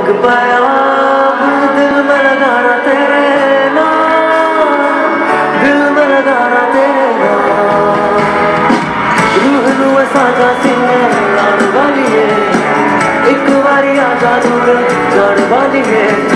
एक पैगाम दिल में लगाना तेरे नाम, दिल में लगाना तेरे नाम। रूह नू साजा सीने लाड़ वाली है, एक बारी आजा दूर जान वाली है।